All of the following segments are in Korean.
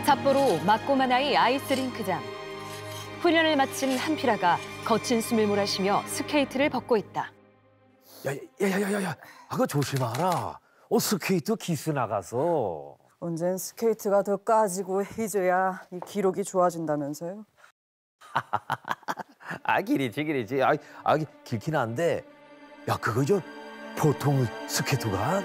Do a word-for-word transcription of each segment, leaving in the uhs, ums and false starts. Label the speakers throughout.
Speaker 1: 札幌마꼬마나이 아이스링크장. 훈련을 마친 한필아가 거친 숨을 몰아쉬며 스케이트를 벗고 있다.
Speaker 2: 야야야야야, 그거 조심하라. 어, 스케이트 기스 나가서.
Speaker 3: 언젠 스케이트가 더 까지고 해줘야 이 기록이 좋아진다면서요?
Speaker 2: 아, 길이지 길이지. 아, 아 길긴 한데. 야, 그거 저 보통 스케이트가?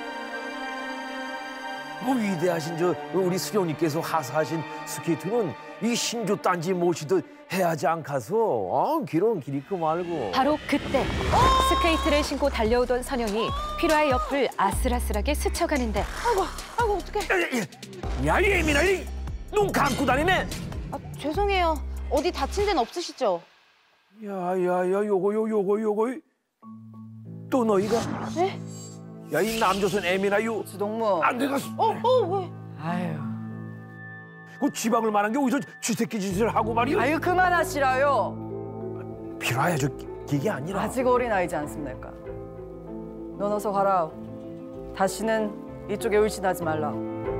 Speaker 2: 뭐 위대하신 저 우리 수령님께서 하사하신 스케이트는 이 신조 딴지 모시듯 해야지 않가서 어, 길은 길이 그 말고.
Speaker 1: 바로 그때 스케이트를 신고 달려오던 선영이 피라의 옆을 아슬아슬하게 스쳐가는데.
Speaker 4: 아이고, 아이고 어떡해.
Speaker 2: 야, 예민아, 눈 감고 다니네.
Speaker 4: 아, 죄송해요. 어디 다친 데는 없으시죠?
Speaker 2: 야야야, 요거 요 요거 요거 또 너희가?
Speaker 4: 네?
Speaker 2: 야, 이 남조선 애미나 요
Speaker 3: 주동무.
Speaker 2: 안 돼가.
Speaker 4: 어, 어, 왜?
Speaker 3: 아유.
Speaker 2: 그 지방을 말한 게 어디서 쥐새끼 짓을 하고 말이야.
Speaker 3: 아유, 그만하시라요.
Speaker 2: 필요해, 저 기계 아니라.
Speaker 3: 아직 어린아이지 않습니까? 넌 어서 가라. 다시는 이쪽에 울진하지 말라.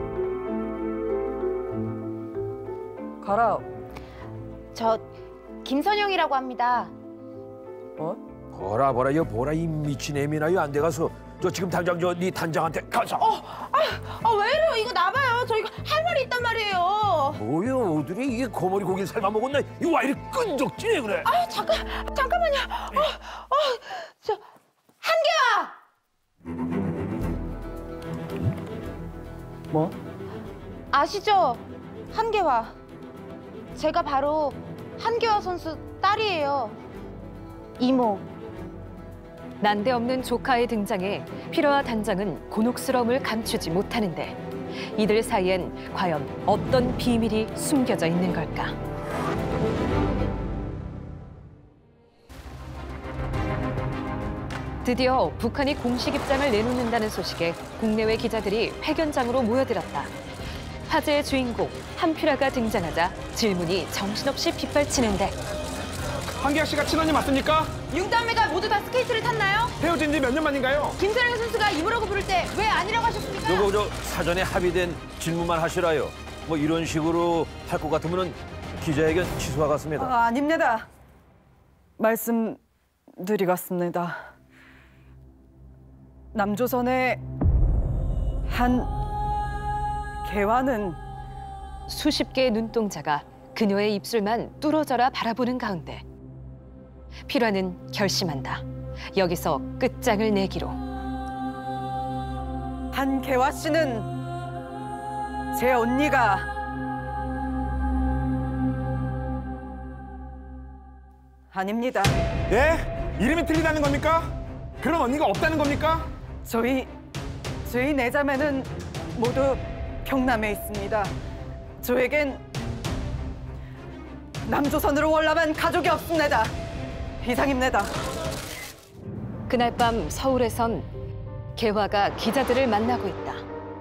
Speaker 3: 가라.
Speaker 4: 저 김선영이라고 합니다.
Speaker 3: 뭐?
Speaker 2: 보라 보라 여 보라 이 미친 애미나 요 안 돼가서 저 지금 당장 저 네 단장한테 가서.
Speaker 4: 어, 아, 아, 왜 이래요? 이거 나봐요. 저 이거 할 말이 있단 말이에요.
Speaker 2: 뭐야, 어들이 이게 거머리 고기를 삶아 먹었나? 이거 와 이리 끈적지네 그래.
Speaker 4: 아, 잠깐, 잠깐만요. 어, 어, 저 한계와.
Speaker 3: 뭐?
Speaker 4: 아시죠? 한계와. 제가 바로 한계와 선수 딸이에요. 이모.
Speaker 1: 난데없는 조카의 등장에 피라와 단장은 곤혹스러움을 감추지 못하는데 이들 사이엔 과연 어떤 비밀이 숨겨져 있는 걸까? 드디어 북한이 공식 입장을 내놓는다는 소식에 국내외 기자들이 회견장으로 모여들었다. 화제의 주인공 한필아가 등장하자 질문이 정신없이 빗발치는데.
Speaker 5: 한기아 씨가 친언니 맞습니까?
Speaker 4: 융단매가 모두 다 스케이트를 탔나요?
Speaker 5: 헤어진 지 몇 년 만인가요?
Speaker 4: 김선영 선수가 이모라고 부를 때 왜 아니라고 하셨습니까?
Speaker 2: 요거 저 사전에 합의된 질문만 하시라요. 뭐 이런 식으로 할 것 같으면은 기자회견 취소하겠습니다.
Speaker 3: 아, 아닙니다. 말씀드리겠습니다. 남조선의 한 개화는
Speaker 1: 수십 개의 눈동자가 그녀의 입술만 뚫어져라 바라보는 가운데 필화는 결심한다. 여기서 끝장을 내기로.
Speaker 3: 한개화 씨는 제 언니가 아닙니다.
Speaker 5: 예? 이름이 틀리다는 겁니까? 그런 언니가 없다는 겁니까?
Speaker 3: 저희 저희 네 자매는 모두 경남에 있습니다. 저에겐 남조선으로 월남한 가족이 없습니다. 이상입니다.
Speaker 1: 그날 밤 서울에선 개화가 기자들을 만나고 있다.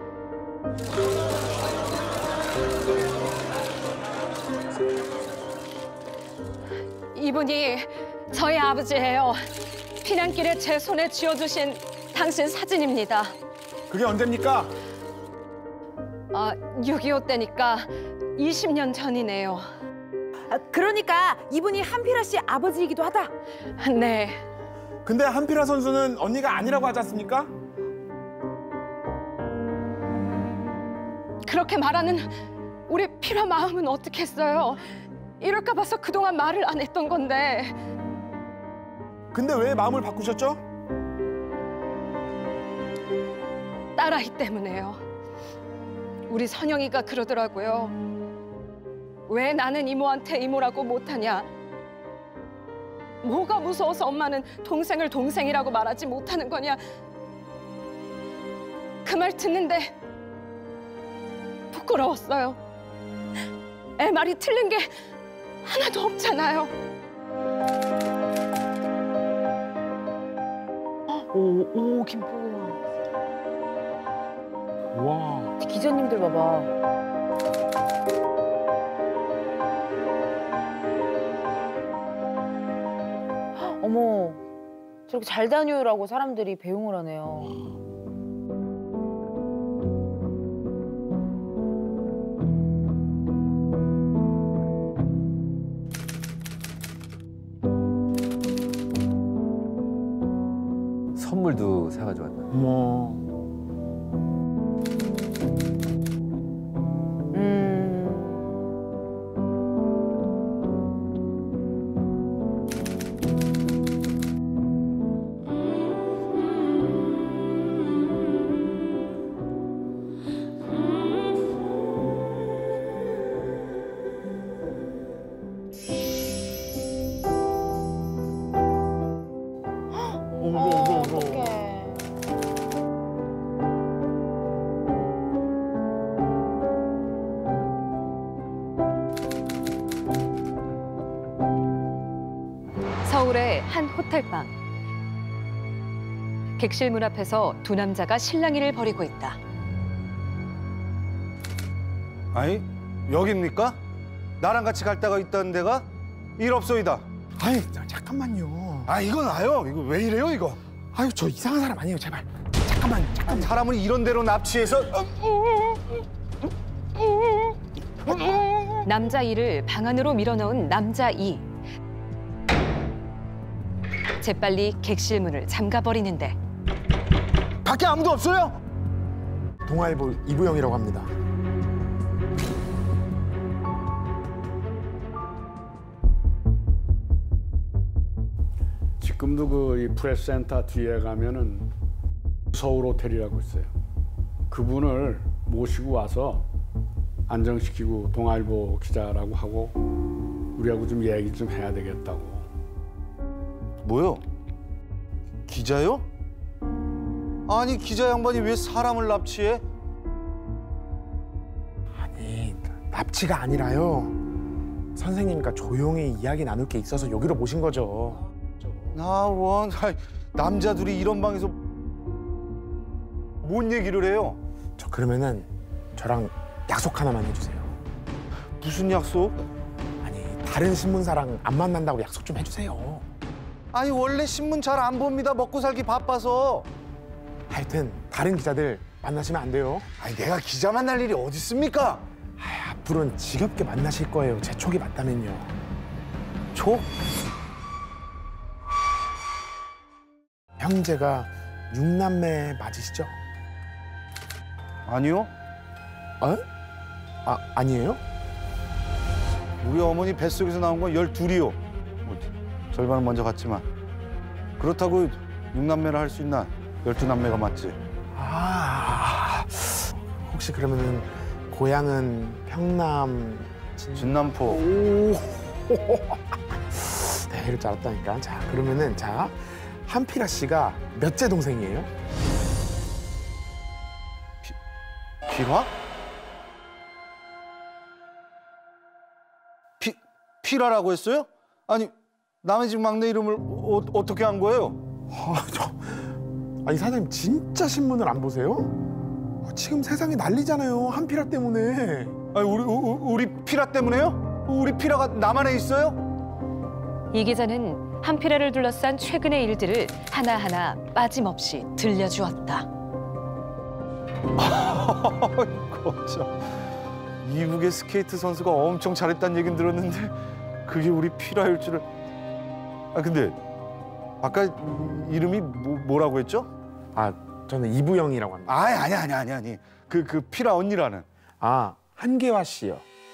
Speaker 1: 이분이 저희 아버지예요. 피난길에 제 손에 쥐어주신 당신 사진입니다.
Speaker 5: 그게 언제입니까?
Speaker 1: 아, 육이오 때니까 이십 년 전이네요.
Speaker 4: 아, 그러니까 이분이 한필아 씨 아버지이기도 하다.
Speaker 1: 네.
Speaker 5: 근데 한필아 선수는 언니가 아니라고 하지 않습니까?
Speaker 1: 그렇게 말하는 우리 필화 마음은 어떻겠어요? 이럴까 봐서 그동안 말을 안 했던 건데.
Speaker 5: 근데 왜 마음을 바꾸셨죠?
Speaker 1: 딸아이 때문에요. 우리 선영이가 그러더라고요. 왜 나는 이모한테 이모라고 못하냐? 뭐가 무서워서 엄마는 동생을 동생이라고 말하지 못하는 거냐? 그 말 듣는데 부끄러웠어요. 애 말이 틀린 게 하나도 없잖아요.
Speaker 4: 오, 오, 김포.
Speaker 5: 와.
Speaker 4: 기자님들 봐봐. 어머, 저렇게 잘 다녀요라고 사람들이 배웅을 하네요.
Speaker 2: 선물도 사가지고 왔나?
Speaker 6: 어머.
Speaker 4: 어, 어떡해.
Speaker 1: 서울의 한 호텔방. 객실 문 앞에서 두 남자가 실랑이를 벌이고 있다.
Speaker 7: 아니, 여기입니까? 나랑 같이 갈 데가 있다는 데가? 일 없소이다.
Speaker 6: 아이, 자, 잠깐만요.
Speaker 7: 아, 이거 나요? 이거 왜 이래요, 이거?
Speaker 6: 아유, 저 이상한 사람 아니에요, 제발. 잠깐만, 잠깐만.
Speaker 7: 사람을 이런 데로 납치해서
Speaker 1: 남자 이를 방 안으로 밀어넣은 남자 이. 재빨리 객실 문을 잠가버리는데
Speaker 7: 밖에 아무도 없어요?
Speaker 6: 동아일보 이부영이라고 합니다.
Speaker 8: 지금도 그 이 프레스센터 뒤에 가면은 서울 호텔이라고 있어요. 그분을 모시고 와서 안정시키고 동아일보 기자라고 하고 우리하고 좀 얘기 좀 해야 되겠다고.
Speaker 7: 뭐요? 기자요? 아니, 기자 양반이 왜 사람을 납치해?
Speaker 6: 아니, 납치가 아니라요. 선생님과 조용히 이야기 나눌 게 있어서 여기로 모신 거죠.
Speaker 7: 나원, 남자들이 이런 방에서 뭔 얘기를 해요?
Speaker 6: 저 그러면은 저랑 약속 하나만 해주세요.
Speaker 7: 무슨 약속?
Speaker 6: 아니, 다른 신문사랑 안 만난다고 약속 좀 해주세요.
Speaker 7: 아니, 원래 신문 잘 안 봅니다. 먹고 살기 바빠서.
Speaker 6: 하여튼 다른 기자들 만나시면 안 돼요.
Speaker 7: 아니, 내가 기자 만날 일이 어디 있습니까?
Speaker 6: 아, 앞으로는 지겹게 만나실 거예요. 제 촉이 맞다면요.
Speaker 7: 촉?
Speaker 6: 형제가 육남매 맞으시죠?
Speaker 7: 아니요.
Speaker 6: 어? 아, 아니에요?
Speaker 7: 우리 어머니 뱃속에서 나온 건 열둘이요. 뭐, 절반은 먼저 갔지만. 그렇다고 육남매를 할 수 있나? 열두 남매가 맞지.
Speaker 6: 아, 혹시 그러면은 고향은 평남 진...
Speaker 7: 진남포.
Speaker 6: 오, 네, 이럴 줄 알았다니까. 자, 그러면은 자, 한필아 씨가 몇째 동생이에요?
Speaker 7: 필화? 피, 필화라고 했어요? 아니, 남의 집 막내 이름을 어, 어떻게 한 거예요?
Speaker 6: 아, 저, 아니 사장님 진짜 신문을 안 보세요? 아, 지금 세상이 난리잖아요. 한필아 때문에.
Speaker 7: 아니, 우리 우, 우리 필화 때문에요? 우리 필화가 남한에 있어요?
Speaker 1: 이 기자는 한필아를 둘러싼 최근의 일들을 하나하나 빠짐없이 들려주었다.
Speaker 7: 아이고, 참. 이북의 스케이트 선수가 엄청 잘했다는 얘긴 들었는데 그게 우리 필화일 줄을. 아, 근데 아까 이름이 뭐, 뭐라고 했죠?
Speaker 6: 아, 저는 이부영이라고 합니다.
Speaker 7: 아니, 아니, 아니, 아니, 아니. 그, 그 필화 언니라는.
Speaker 6: 아, 한계화 씨요.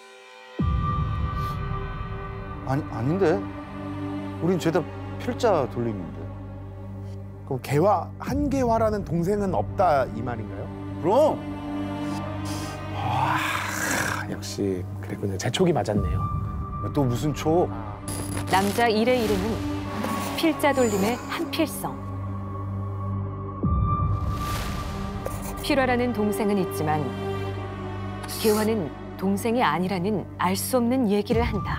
Speaker 7: 아니, 아닌데. 우린 죄다 필자 돌림인데.
Speaker 6: 그럼 개화, 한계화라는 동생은 없다 이 말인가요?
Speaker 7: 그럼.
Speaker 6: 아, 역시 그랬군요. 제 촉이 맞았네요.
Speaker 7: 또 무슨 촉?
Speaker 1: 남자 일의 이름은 필자 돌림의 한필성. 필화라는 동생은 있지만 개화는 동생이 아니라는 알 수 없는 얘기를 한다.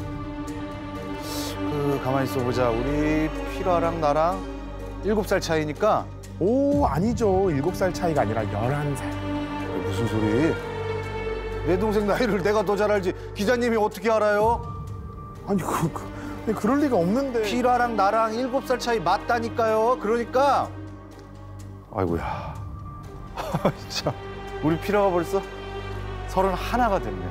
Speaker 7: 그 가만히 있어 보자. 우리 필화랑 나랑 일곱 살 차이니까.
Speaker 6: 오, 아니죠. 일곱 살 차이가 아니라 열한 살.
Speaker 7: 무슨 소리? 내 동생 나이를 내가 더 잘 알지. 기자님이 어떻게 알아요?
Speaker 6: 아니, 그, 그, 그럴 리가 없는데.
Speaker 7: 필화랑 나랑 일곱 살 차이 맞다니까요. 그러니까. 아이고야. 참, 우리 필화가 벌써 서른 하나가 됐네.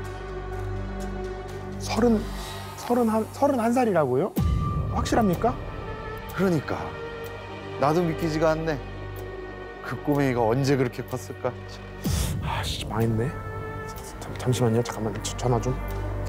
Speaker 7: 나도 믿기지가 않네. 그 꼬맹이가 언제 그렇게 컸을까?
Speaker 6: 아씨 망했네. 잠, 잠시만요. 잠깐만 저, 전화 좀.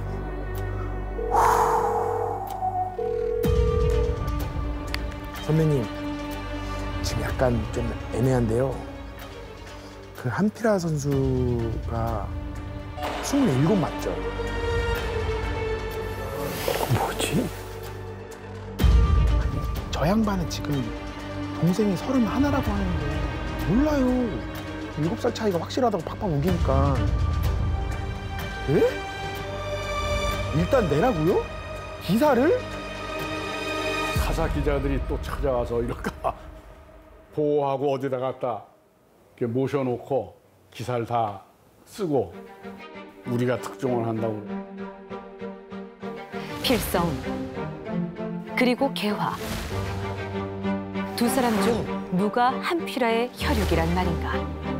Speaker 6: 선배님 지금 약간 좀 애매한데요. 그 한피라 선수가 스물일곱 맞죠? 뭐지? 아니, 저 양반은 지금 동생이 서른하나라고 하는데 몰라요. 일곱 살 차이가 확실하다고 팍팍 우기니까. 에? 일단 내라고요? 기사를?
Speaker 8: 타사 기자들이 또 찾아와서 이럴까 보호하고 어디다 갖다 이렇게 모셔놓고 기사를 다 쓰고 우리가 특종을 한다고.
Speaker 1: 필성 그리고 개화 두 사람 중 누가 한필아의 혈육이란 말인가?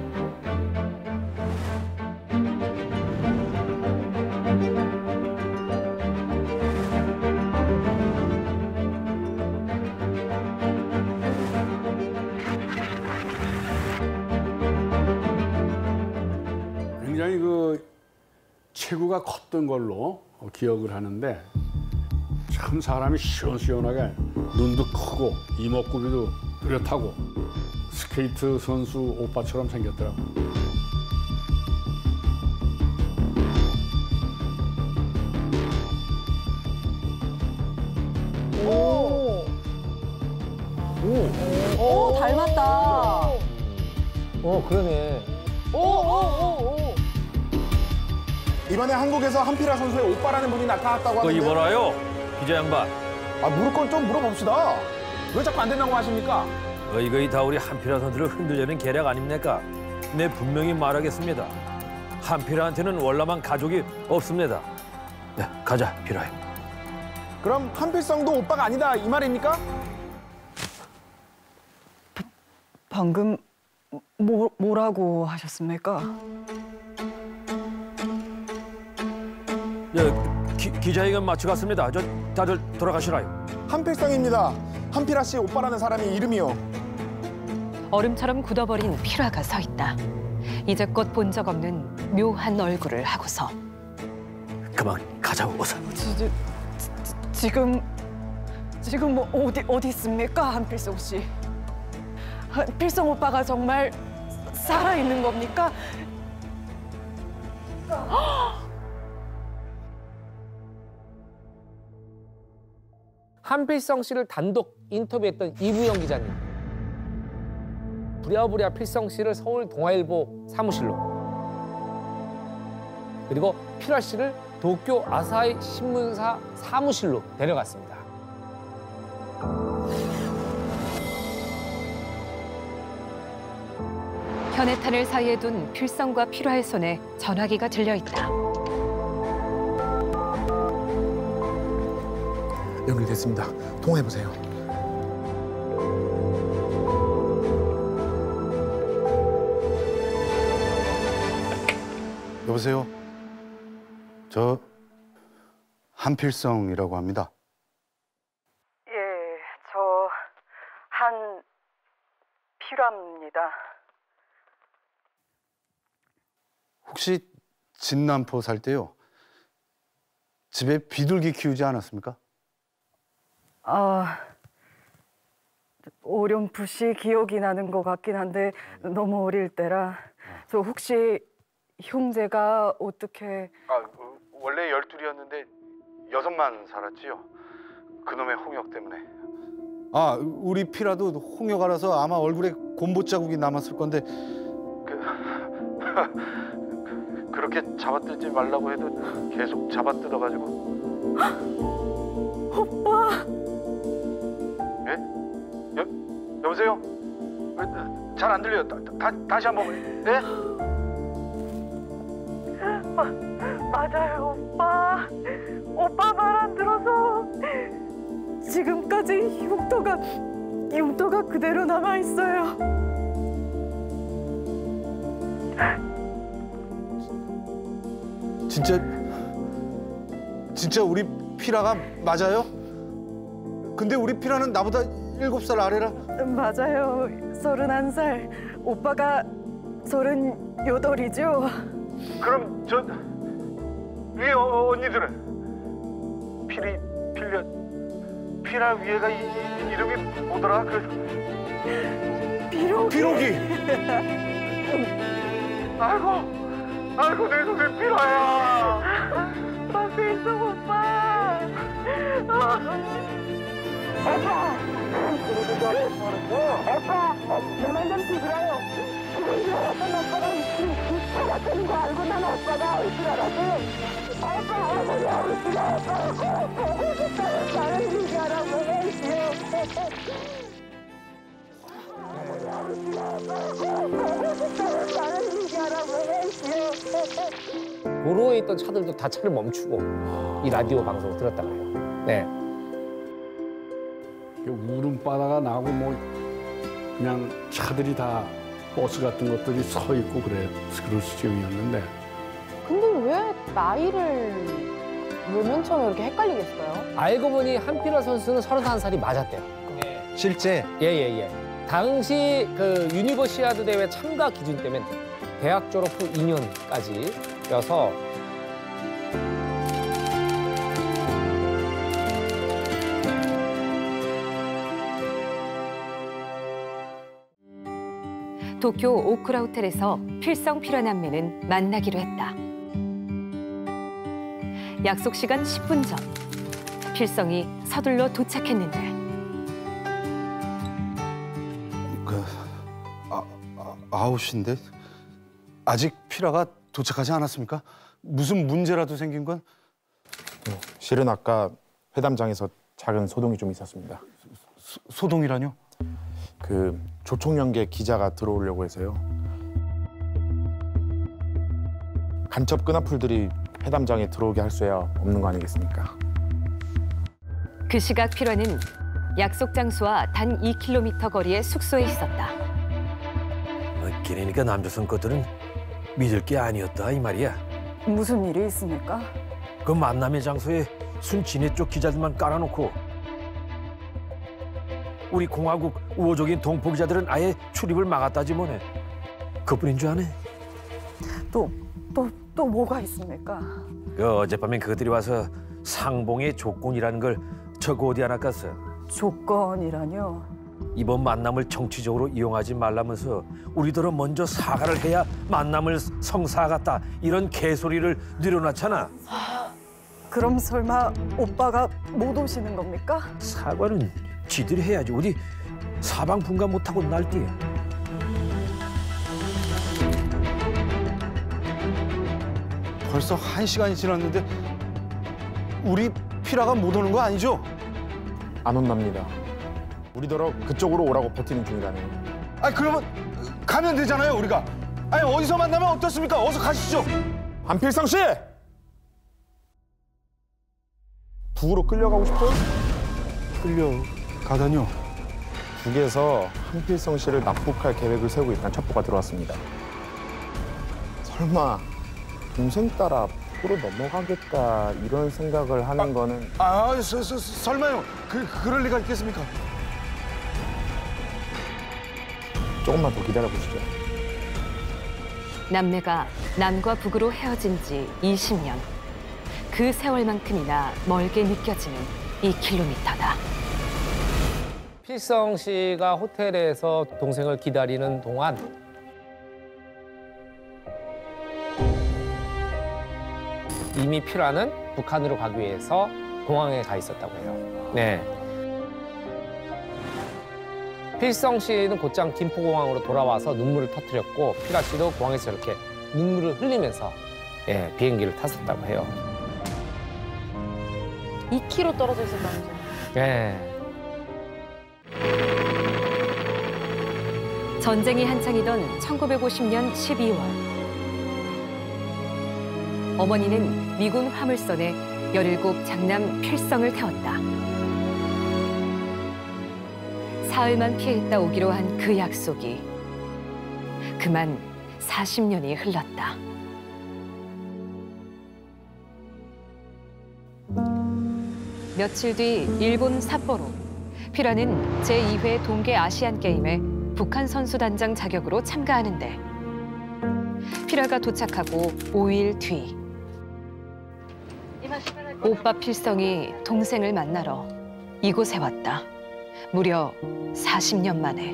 Speaker 8: 굉장히 그 체구가 컸던 걸로 기억을 하는데 참 사람이 시원시원하게 눈도 크고 이목구비도 뚜렷하고 스케이트 선수 오빠처럼 생겼더라고.
Speaker 3: 오. 오. 오, 닮았다.
Speaker 2: 어, 그러네.
Speaker 3: 오, 오, 오, 오.
Speaker 6: 이번에 한국에서 한피라 선수의 오빠라는 분이 나타났다고
Speaker 2: 그
Speaker 6: 하는데.
Speaker 2: 이번화요, 기자 양반.
Speaker 6: 아 물을 건 좀 물어봅시다. 왜 자꾸 안 된다고 하십니까?
Speaker 2: 어, 이거 다 우리 한필아 선수를 흔들려는 계략 아닙니까? 네, 분명히 말하겠습니다. 한필아한테는 월남한 가족이 없습니다. 네, 가자, 필아야.
Speaker 6: 그럼 한필성도 오빠가 아니다 이 말입니까?
Speaker 3: 방금 뭐, 뭐라고 하셨습니까?
Speaker 2: 예, 기, 기자회견 마치갔습니다. 저 다들 돌아가시라요.
Speaker 6: 한필성입니다. 한필아 씨 오빠라는 사람이 이름이요.
Speaker 1: 얼음처럼 굳어버린 필화가 서 있다. 이제껏 본 적 없는 묘한 얼굴을 하고서
Speaker 2: 그만 가자고, 어서.
Speaker 3: 지, 지, 지, 지금 지금 뭐 어디 어디 있습니까, 한필성 씨? 필성 오빠가 정말 살아 있는 겁니까?
Speaker 9: 한필성 씨를 단독 인터뷰했던 이부영 기자님. 부랴부랴 필성 씨를 서울 동아일보 사무실로, 그리고 필아 씨를 도쿄 아사히 신문사 사무실로 데려갔습니다.
Speaker 1: 현해탄을 사이에 둔 필성과 필화의 손에 전화기가 들려 있다.
Speaker 6: 연결됐습니다. 통화해 보세요.
Speaker 7: 여보세요. 저 한필성이라고 합니다.
Speaker 3: 예, 저 한필화입니다.
Speaker 7: 혹시 진남포 살 때요 집에 비둘기 키우지 않았습니까?
Speaker 3: 아, 어렴풋이 기억이 나는 것 같긴 한데 너무 어릴 때라. 저 혹시 형제가 어떻게...
Speaker 7: 아, 원래 열둘이었는데 여섯만 살았지요. 그놈의 홍역 때문에. 아, 우리 피라도 홍역 알아서 아마 얼굴에 곰보 자국이 남았을 건데 그, 그렇게 잡아뜯지 말라고 해도 계속 잡아뜯어가지고.
Speaker 3: 오빠!
Speaker 7: 예? 여, 여보세요? 잘 안 들려요. 다, 다, 다시 한번. 예?
Speaker 3: 마, 맞아요, 오빠. 오빠 말 안 들어서 지금까지 흉터가 흉터가 그대로 남아 있어요.
Speaker 7: 진짜 진짜 우리 피라가 맞아요? 근데 우리 피라는 나보다 일곱 살 아래라.
Speaker 3: 맞아요. 서른한 살. 오빠가 서른여덟이죠.
Speaker 7: 그럼 저 위에 어, 언니들은 피리 필려 피라 위에가 이, 이, 이름이 뭐더라? 그
Speaker 3: 비록
Speaker 7: 피록이. 아이고 아이고 내 동생 피라야.
Speaker 3: 필성 오빠.
Speaker 9: 도로에 있던 차들도 다 차를 멈추고 이 라디오 방송을 들었다고 해요. 네.
Speaker 8: 울음바다가 나고 뭐 그냥 차들이 다 버스 같은 것들이 서 있고 그래 그럴 지경이었는데.
Speaker 4: 근데 왜 나이를 몇 년 처음에 이렇게 헷갈리겠어요?
Speaker 9: 알고 보니 한필아 선수는 서른한 살이 맞았대요.
Speaker 7: 실제
Speaker 9: 예예예. 당시 그 유니버시아드 대회 참가 기준 때문에 대학 졸업 후 이 년까지여서
Speaker 1: 도쿄 오쿠라 호텔에서 필성 피라 남매는 만나기로 했다. 약속 시간 십 분 전, 필성이 서둘러 도착했는데
Speaker 7: 그 아, 아, 아웃인데 아직 피라가 도착하지 않았습니까? 무슨 문제라도 생긴 건?
Speaker 6: 실은 아까 회담장에서 작은 소동이 좀 있었습니다.
Speaker 7: 소, 소동이라뇨?
Speaker 6: 그 조총련계 기자가 들어오려고 해서요. 간첩 끈앞풀들이 회담장에 들어오게 할 수야 없는 거 아니겠습니까?
Speaker 1: 그 시각 피라는 약속 장소와 단 이 킬로미터 거리의 숙소에 있었다.
Speaker 2: 그러니까 남조선 것들은 믿을 게 아니었다 이 말이야.
Speaker 3: 무슨 일이 있습니까?
Speaker 2: 그 만남의 장소에 순진해 쪽 기자들만 깔아놓고 우리 공화국 우호적인 동포 기자들은 아예 출입을 막았다지 뭐네. 그뿐인 줄 아네.
Speaker 3: 또, 또, 또 뭐가 있습니까?
Speaker 2: 그 어젯밤엔 그들이 와서 상봉의 조건이라는 걸 적어 어디 하나 깠어.
Speaker 3: 조건이라뇨?
Speaker 2: 이번 만남을 정치적으로 이용하지 말라면서 우리더러 먼저 사과를 해야 만남을 성사하겠다 이런 개소리를 늘어놨잖아.
Speaker 3: 그럼 설마 오빠가 못 오시는 겁니까?
Speaker 2: 사과는 지들이 해야지. 어디 사방분가 못하고 날뛰어.
Speaker 7: 벌써 한 시간이 지났는데 우리 피라가 못 오는 거 아니죠?
Speaker 6: 안 온답니다. 우리더러 그쪽으로 오라고 버티는 중이라네요.
Speaker 7: 아 그러면 가면 되잖아요 우리가. 아니 어디서 만나면 어떻습니까? 어서 가시죠.
Speaker 6: 한필성 씨! 북으로 끌려가고 싶어요?
Speaker 7: 끌려가다뇨?
Speaker 6: 북에서 한필성 씨를 납북할 계획을 세우고 있다는 첩보가 들어왔습니다. 설마 동생 따라 북으로 넘어가겠다 이런 생각을 하는
Speaker 7: 아,
Speaker 6: 거는
Speaker 7: 아 서, 서, 설마요. 그, 그럴 리가 있겠습니까?
Speaker 6: 조금만 더 기다려보시죠.
Speaker 1: 남매가 남과 북으로 헤어진 지 이십 년. 그 세월만큼이나 멀게 느껴지는 이 킬로미터다.
Speaker 9: 필성 씨가 호텔에서 동생을 기다리는 동안 이미 피라는 북한으로 가기 위해서 공항에 가 있었다고 해요. 네. 필성 씨는 곧장 김포공항으로 돌아와서 눈물을 터뜨렸고 피라 씨도 공항에서 이렇게 눈물을 흘리면서 예, 비행기를 탔었다고 해요.
Speaker 4: 이 킬로미터 떨어져 있었다면서요?
Speaker 9: 예.
Speaker 1: 전쟁이 한창이던 천구백오십 년 십이 월. 어머니는 미군 화물선에 열일곱 장남 필성을 태웠다. 사흘만 피했다 오기로 한 그 약속이 그만 사십 년이 흘렀다. 며칠 뒤 일본 삿포로. 피라는 제이 회 동계 아시안 게임에 북한 선수단장 자격으로 참가하는데 피라가 도착하고 오 일 뒤 오빠 필성이 동생을 만나러 이곳에 왔다. 무려 사십 년 만에.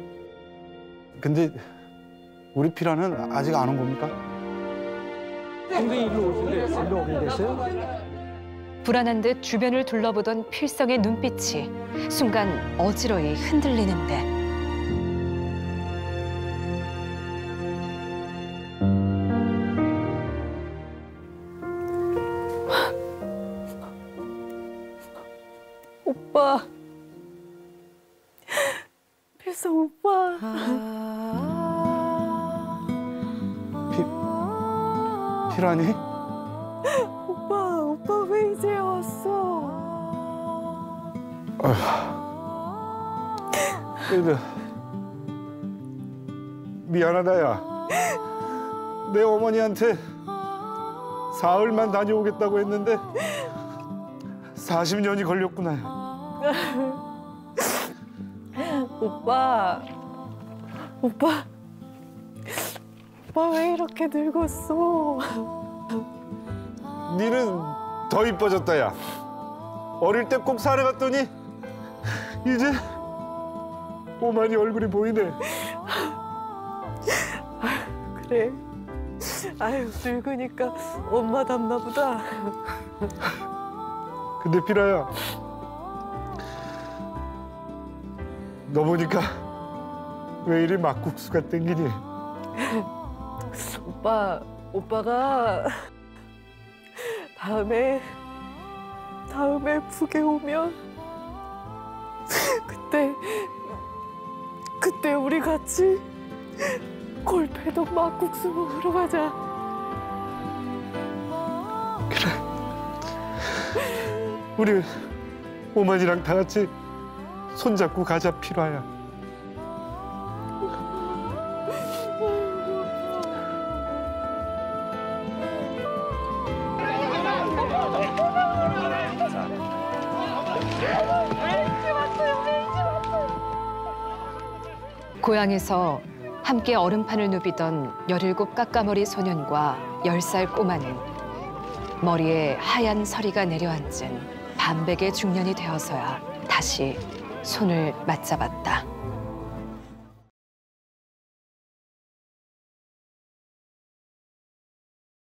Speaker 7: 근데 우리 피라는 아직 안 온 겁니까?
Speaker 1: 불안한 듯 주변을 둘러보던 필성의 눈빛이 순간 어지러이 흔들리는데
Speaker 3: 오빠. 필성 오빠.
Speaker 7: 피, 피라니?
Speaker 3: 오빠, 오빠 왜 이제 왔어?
Speaker 7: 그래도 미안하다, 야. 내 어머니한테 사흘만 다녀오겠다고 했는데 사십 년이 걸렸구나.
Speaker 3: 오빠, 오빠, 오빠 왜 이렇게 늙었어?
Speaker 7: 니는 더 이뻐졌다, 야. 어릴 때 꼭 살아갔더니 이제 오만이 얼굴이 보이네.
Speaker 3: 그래. 아유, 늙으니까 엄마 닮나 보다.
Speaker 7: 근데 피라야, 너 보니까 왜 이리 막국수가 땡기니?
Speaker 3: 오빠, 오빠가 다음에 다음에 북에 오면 그때 그때 우리 같이 골패동 막국수 먹으러 가자.
Speaker 7: 우리 오만이랑 다 같이 손잡고 가자, 피라야.
Speaker 1: 고향에서 함께 얼음판을 누비던 열일곱 까까머리 소년과 열 살 꼬마는 머리에 하얀 서리가 내려앉은 반백의 중년이 되어서야 다시 손을 맞잡았다.